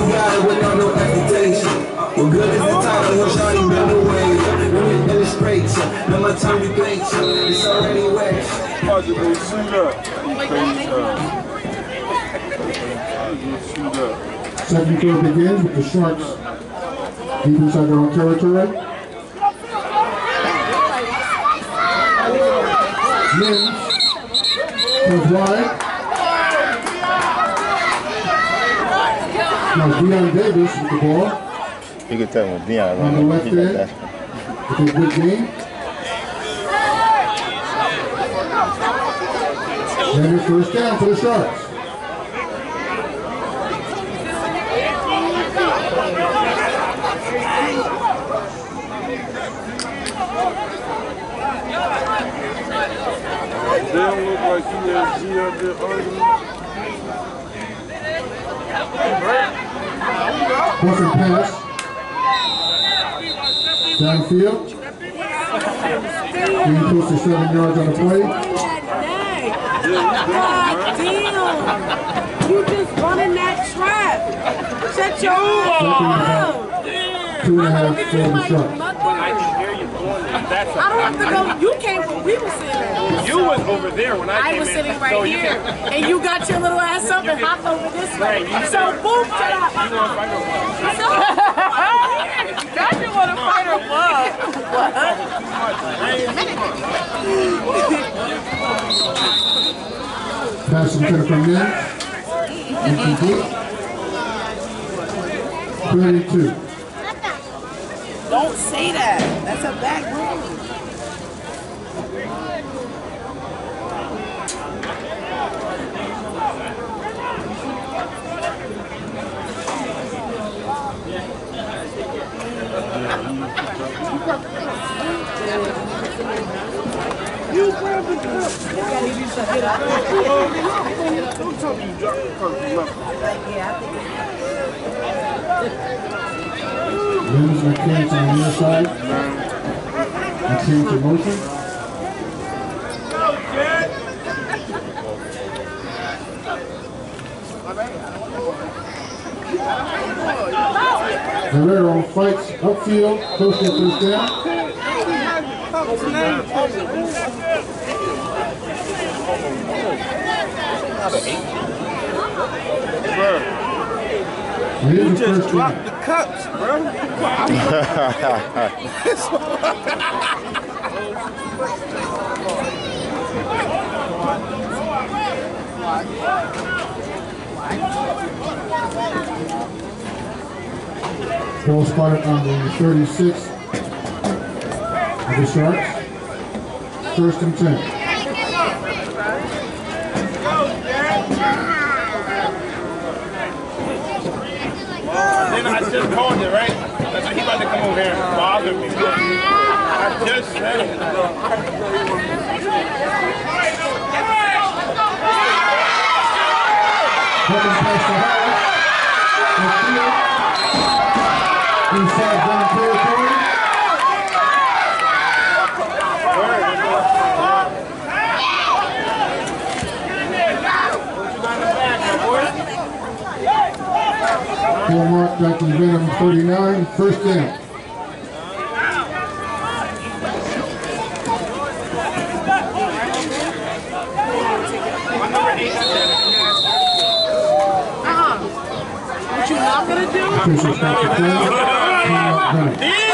got it without no expectation. What good is the title when Shawty been away? Let me illustrate you. Now my time you think you. It's already wet. Possibly shoot up. Second quarter begins with the Sharks deep inside their own territory. Mims goes wide. Now Dion Davis with the ball. You can tell when Dion on the left end with a good game. And the first down for the Sharks. They don't look like you have G up there Buffing pass. Downfield. Getting close to 7 yards on the play. God damn! You just running that trap. Shut your mouth. 2.5 for the Sharks. I don't have to go. You came from, we were sitting there. You was over there when I came in. I was sitting right here. And you got your little ass up and hopped over this way. So boom, shut up. Got you want to fight or what? Pass intended from Mims. Incomplete. 32. Don't say that. That's a bad rule. You grab the cup. Don't tell me you dropped the cup. Mims and Kent on the near side. And change the motion. Herrero fights upfield, close to the first down. You just dropped the cups, bro. Ball spotted on the 36 of the Sharks. First and 10. Then I just called it, right? That's he about to come over here and bother me. I just said it. Coming past the Howard. Inside down territory. Ball mark back to Venom 39, first down. What you not gonna do? Official stop the play.